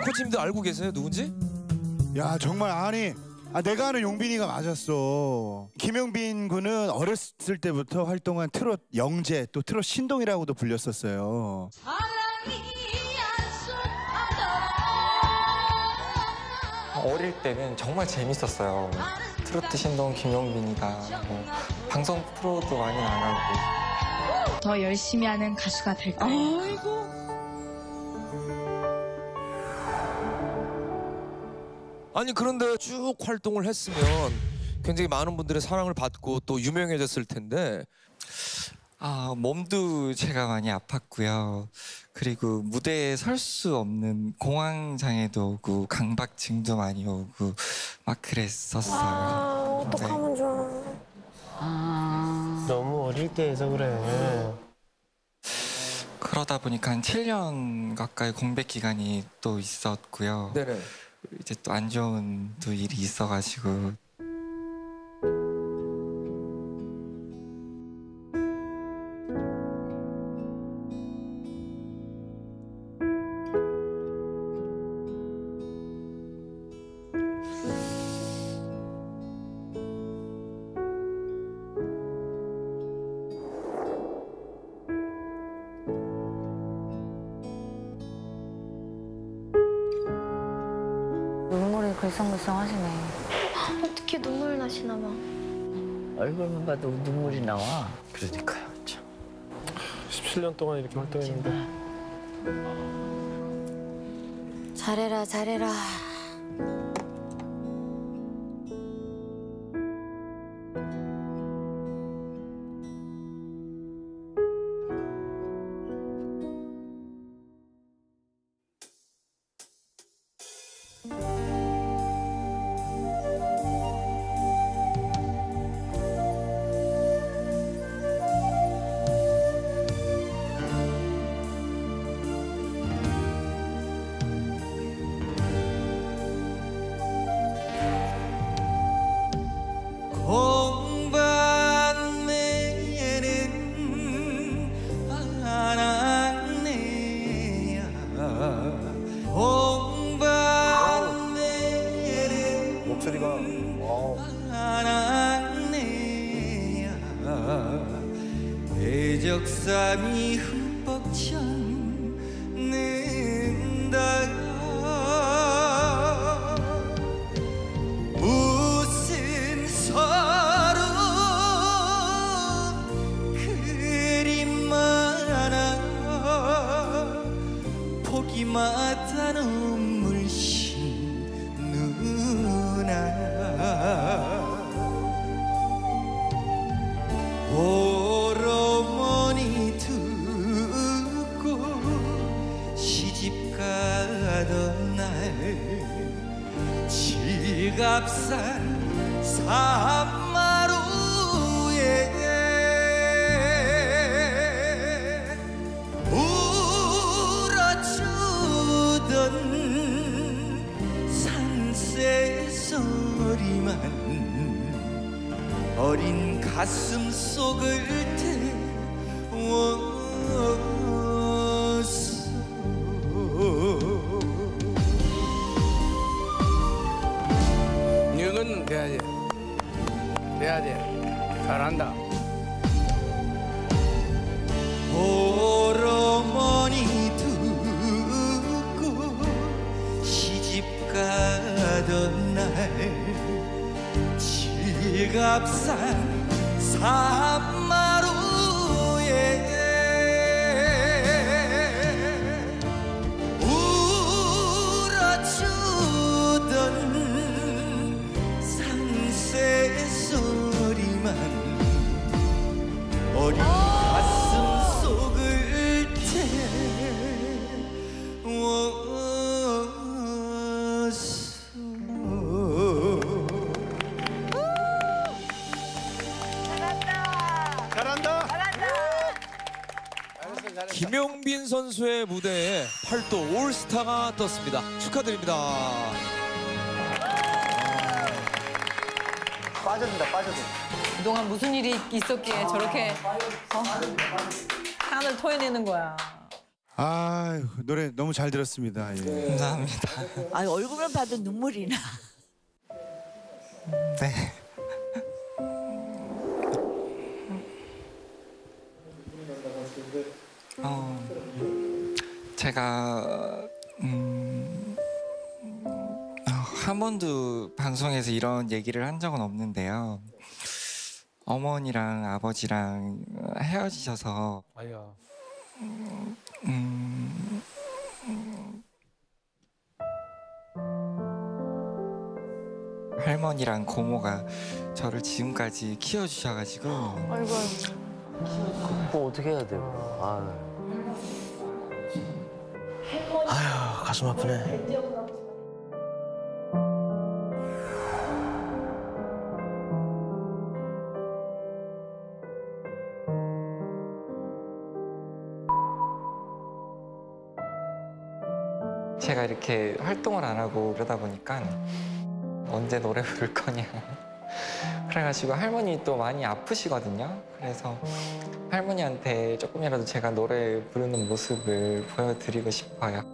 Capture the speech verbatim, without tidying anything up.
코치님도 알고 계세요? 누군지? 야 정말 아니 아 내가 아는 용빈이가 맞았어. 김용빈 군은 어렸을 때부터 활동한 트롯 영재 또 트롯 신동이라고도 불렸었어요. 어릴 때는 정말 재밌었어요. 트로트 신동 김용빈이가 뭐 방송 프로도 많이 나가고. 더 열심히 하는 가수가 될 거예요. 아이고. 아니 그런데 쭉 활동을 했으면 굉장히 많은 분들의 사랑을 받고 또 유명해졌을 텐데. 아, 몸도 제가 많이 아팠고요. 그리고 무대에 설 수 없는 공황장애도 오고 강박증도 많이 오고 막 그랬었어요. 아, 어떡하면 네. 좋아. 아. 너무 어릴 때 해서 그래. 그러다 보니까 한 칠 년 가까이 공백 기간이 또 있었고요. 네네. 이제 또 안 좋은 또 일이 있어가지고. 눈물이 글썽글썽하시네. 어떻게 눈물 나시나 봐. 얼굴만 봐도 눈물이 나와. 그러니까요, 참. 십칠 년 동안 이렇게 활동했는데. 잘해라, 잘해라. 목소리가 와우. 애적삼이 흠뻑 젖는다. 무슨 서로 그림마나 보기마다 눈물신 누나. 오로머니 두고 시집가던 날 지갑산 산마루에 울어주던 산새 소리만 어린 가슴 속을 태웠어. 이건 돼야지. 돼야지. 잘한다. 오로머니 두고 시집가던 날 지갑산 산마루에 울어주던 상새 소리만 어린 가슴 속을 태웠어. 잘한다. 김용빈 선수의 무대에 팔도 올스타가 떴습니다. 축하드립니다. 빠져준다 빠져줘. 그동안 무슨 일이 있었기에 저렇게 어? 한을 토해내는 거야. 아 노래 너무 잘 들었습니다. 예. 감사합니다. 아니 얼굴만 봐도 눈물이 나. 네. 어, 제가 음, 어, 한 번도 방송에서 이런 얘기를 한 적은 없는데요. 어머니랑 아버지랑 헤어지셔서 아야. 음, 할머니랑 고모가 저를 지금까지 키워주셔가지고 아이고. 그거 어떻게 해야 돼요? 아. 아휴 가슴 아프네. 제가 이렇게 활동을 안 하고 그러다 보니까 언제 노래 부를 거냐 그래가지고 할머니 또 많이 아프시거든요. 그래서 할머니한테 조금이라도 제가 노래 부르는 모습을 보여드리고 싶어요.